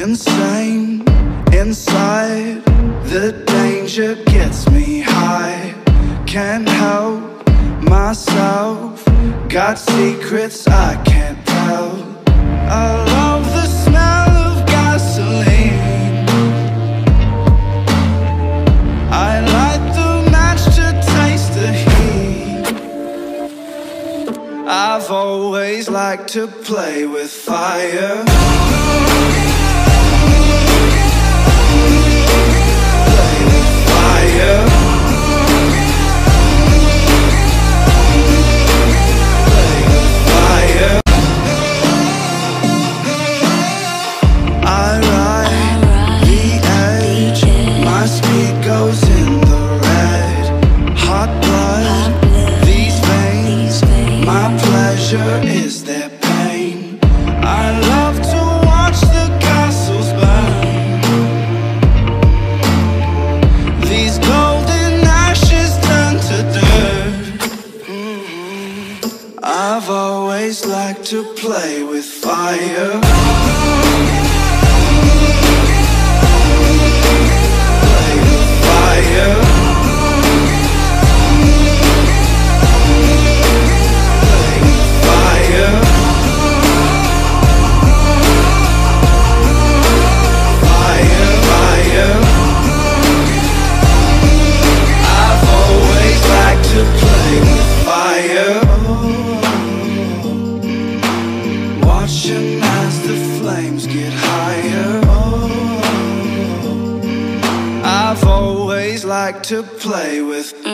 insane inside. The danger gets me high. Can't help myself. Got secrets I can't tell. I love the smell of gasoline. I light the match to taste the heat. I've always liked to play with fire. Play with fire. Play with fire. I ride the edge. My speed goes in the red. Hot blood, these veins. My pleasure is their pain. I love to watch the castles burn. These golden ashes turn to dirt. I've always liked to play with fire. Play with fire. Play with fire. Fire, fire. I've always liked to play with fire. Watching as the flames get higher. I've always liked to play with